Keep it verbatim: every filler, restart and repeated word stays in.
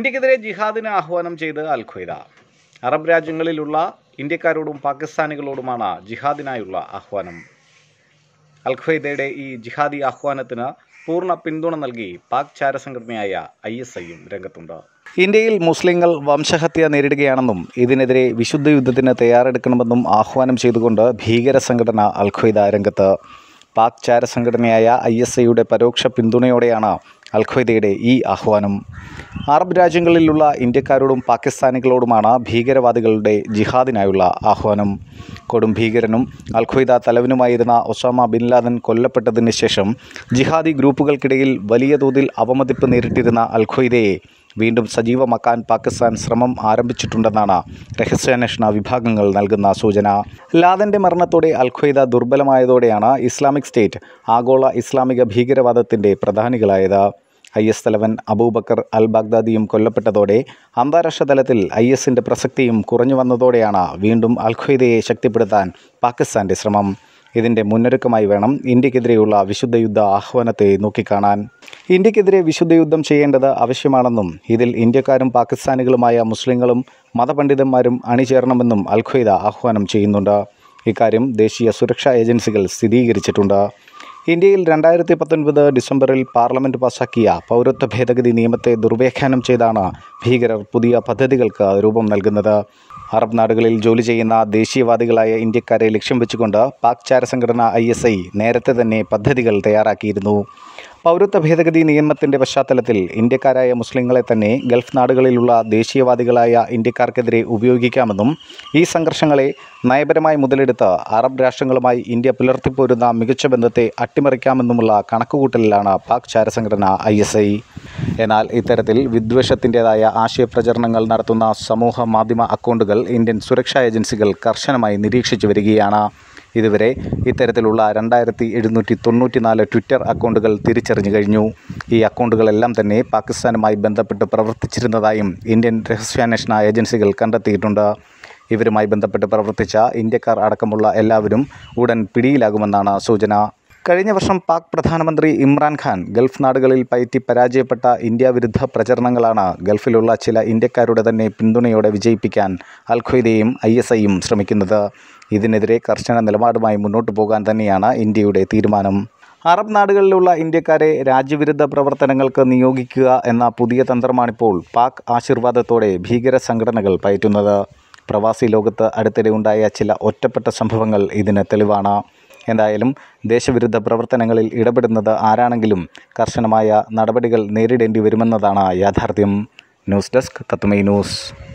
ഇന്ത്യക്കെതിരെ ജിഹാദിന് ആഹ്വാനം ചെയ്ത് അൽ ഖ്വയ്ദ. അറബ് രാജ്യങ്ങളിലുള്ള ഇന്ത്യക്കാരോടും പാകിസ്ഥാനികളോടുമാണ് ജിഹാദിനായുള്ള ആഹ്വാനം. അൽ ഖ്വയ്ദയുടെ ഈ ജിഹാദി ആഹ്വാനത്തിന് പൂർണ്ണ പിന്തുണ നൽകി പാക് ചാരസംഘടനയായ ഐ എസ് ഐയും രംഗത്തുണ്ട്. ഇന്ത്യയിൽ മുസ്ലിങ്ങൾ വംശഹത്യ നേരിടുകയാണെന്നും ഇതിനെതിരെ വിശുദ്ധ യുദ്ധത്തിന് തയ്യാറെടുക്കണമെന്നും ആഹ്വാനം ചെയ്തുകൊണ്ട് ഭീകര സംഘടന അൽ ഖ്വയ്ദ രംഗത്ത്. പാക് ചാരസംഘടനയായ ഐ എസ് ഐയുടെ പരോക്ഷ പിന്തുണയോടെയാണ് അൽ ഖ്വയ്ദയുടെ ഈ ആഹ്വാനം. അറബ് രാജ്യങ്ങളിലുള്ള ഇന്ത്യക്കാരോടും പാകിസ്ഥാനികളോടുമാണ് ഭീകരവാദികളുടെ ജിഹാദിനായുള്ള ആഹ്വാനം. കൊടും ഭീകരനും അൽ ഖ്വയ്ദ തലവനുമായിരുന്ന ഒസാമ ബിൻ ലാദൻ കൊല്ലപ്പെട്ടതിന് ശേഷം ജിഹാദി ഗ്രൂപ്പുകൾക്കിടയിൽ വലിയ തോതിൽ അവമതിപ്പ് നേരിട്ടിരുന്ന അൽ ഖ്വയ്ദയെ വീണ്ടും സജീവമാക്കാൻ പാകിസ്ഥാൻ ശ്രമം ആരംഭിച്ചിട്ടുണ്ടെന്നാണ് രഹസ്യാന്വേഷണ വിഭാഗങ്ങൾ നൽകുന്ന സൂചന. ലാദൻ്റെ മരണത്തോടെ അൽ ഖ്വയ്ദ ദുർബലമായതോടെയാണ് ഇസ്ലാമിക് സ്റ്റേറ്റ് ആഗോള ഇസ്ലാമിക ഭീകരവാദത്തിൻ്റെ പ്രധാനികളായത്. ഐ എസ് തലവൻ അബൂബക്കർ അൽ ബാഗ്ദാദിയും കൊല്ലപ്പെട്ടതോടെ അന്താരാഷ്ട്ര തലത്തിൽ ഐ എസിൻ്റെ പ്രസക്തിയും കുറഞ്ഞു വന്നതോടെയാണ് വീണ്ടും അൽ ഖ്വയ്ദയെ ശക്തിപ്പെടുത്താൻ പാകിസ്ഥാൻ്റെ ശ്രമം. ഇതിൻ്റെ മുന്നൊരുക്കമായി വേണം ഇന്ത്യക്കെതിരെയുള്ള വിശുദ്ധ യുദ്ധ ആഹ്വാനത്തെ നോക്കിക്കാണാൻ. ഇന്ത്യക്കെതിരെ വിശുദ്ധ യുദ്ധം ചെയ്യേണ്ടത് ആവശ്യമാണെന്നും ഇതിൽ ഇന്ത്യക്കാരും പാകിസ്ഥാനികളുമായ മുസ്ലിങ്ങളും മതപണ്ഡിതന്മാരും അണിചേരണമെന്നും അൽ ഖ്വയ്ദ ആഹ്വാനം ചെയ്യുന്നുണ്ട്. ഇക്കാര്യം ദേശീയ സുരക്ഷാ ഏജൻസികൾ സ്ഥിരീകരിച്ചിട്ടുണ്ട്. ഇന്ത്യയിൽ രണ്ടായിരത്തി പത്തൊൻപത് ഡിസംബറിൽ പാർലമെൻറ്റ് പാസാക്കിയ പൗരത്വ ഭേദഗതി നിയമത്തെ ദുർവ്യാഖ്യാനം ചെയ്താണ് ഭീകരർ പുതിയ പദ്ധതികൾക്ക് രൂപം നൽകുന്നത്. അറബ് നാടുകളിൽ ജോലി ചെയ്യുന്ന ദേശീയവാദികളായ ഇന്ത്യക്കാരെ ലക്ഷ്യം വെച്ചുകൊണ്ട് പാക് ചാരസംഘടന ഐ എസ് ഐ നേരത്തെ തന്നെ പദ്ധതികൾ തയ്യാറാക്കിയിരുന്നു. പൗരത്വ ഭേദഗതി നിയമത്തിൻ്റെ പശ്ചാത്തലത്തിൽ ഇന്ത്യക്കാരായ മുസ്ലിങ്ങളെ തന്നെ ഗൾഫ് നാടുകളിലുള്ള ദേശീയവാദികളായ ഇന്ത്യക്കാർക്കെതിരെ ഉപയോഗിക്കാമെന്നും ഈ സംഘർഷങ്ങളെ നയപരമായി മുതലെടുത്ത് അറബ് രാഷ്ട്രങ്ങളുമായി ഇന്ത്യ പുലർത്തിപ്പോരുന്ന മികച്ച ബന്ധത്തെ അട്ടിമറിക്കാമെന്നുമുള്ള കണക്കുകൂട്ടലിലാണ് പാക് ചാരസംഘടന ഐ എസ് ഐ. എന്നാൽ ഇത്തരത്തിൽ വിദ്വേഷത്തിൻ്റെതായ ആശയപ്രചരണങ്ങൾ നടത്തുന്ന സമൂഹ മാധ്യമ അക്കൗണ്ടുകൾ ഇന്ത്യൻ സുരക്ഷാ ഏജൻസികൾ കർശനമായി നിരീക്ഷിച്ചു വരികയാണ്. ഇതുവരെ ഇത്തരത്തിലുള്ള രണ്ടായിരത്തി എഴുന്നൂറ്റി തൊണ്ണൂറ്റി നാല് ട്വിറ്റർ അക്കൗണ്ടുകൾ തിരിച്ചറിഞ്ഞു കഴിഞ്ഞു. ഈ അക്കൗണ്ടുകളെല്ലാം തന്നെ പാകിസ്ഥാനുമായി ബന്ധപ്പെട്ട് പ്രവർത്തിച്ചിരുന്നതായും ഇന്ത്യൻ രഹസ്യാന്വേഷണ ഏജൻസികൾ കണ്ടെത്തിയിട്ടുണ്ട്. ഇവരുമായി ബന്ധപ്പെട്ട് പ്രവർത്തിച്ച ഇന്ത്യക്കാർ അടക്കമുള്ള എല്ലാവരും ഉടൻ പിടിയിലാകുമെന്നാണ് സൂചന. കഴിഞ്ഞ വർഷം പാക് പ്രധാനമന്ത്രി ഇമ്രാൻഖാൻ ഗൾഫ് നാടുകളിൽ പയറ്റി പരാജയപ്പെട്ട ഇന്ത്യ വിരുദ്ധ പ്രചരണങ്ങളാണ് ഗൾഫിലുള്ള ചില ഇന്ത്യക്കാരുടെ തന്നെ പിന്തുണയോടെ വിജയിപ്പിക്കാൻ അൽ ഖ്വയ്ദയും ഐ എസ് ഐയും ശ്രമിക്കുന്നത്. ഇതിനെതിരെ കർശന നിലപാടുമായി മുന്നോട്ടു പോകാൻ തന്നെയാണ് ഇന്ത്യയുടെ തീരുമാനം. അറബ് നാടുകളിലുള്ള ഇന്ത്യക്കാരെ രാജ്യവിരുദ്ധ പ്രവർത്തനങ്ങൾക്ക് നിയോഗിക്കുക എന്ന പുതിയ തന്ത്രമാണിപ്പോൾ പാക് ആശീർവാദത്തോടെ ഭീകര സംഘടനകൾ പയറ്റുന്നത്. പ്രവാസി ലോകത്ത് അടുത്തിടെ ഉണ്ടായ ചില ഒറ്റപ്പെട്ട സംഭവങ്ങൾ ഇതിന് തെളിവാണ്. എന്തായാലും ദേശവിരുദ്ധ പ്രവർത്തനങ്ങളിൽ ഇടപെടുന്നത് ആരാണെങ്കിലും കർശനമായ നടപടികൾ നേരിടേണ്ടി വരുമെന്നതാണ് യാഥാർത്ഥ്യം. News desk Tatwamayi news.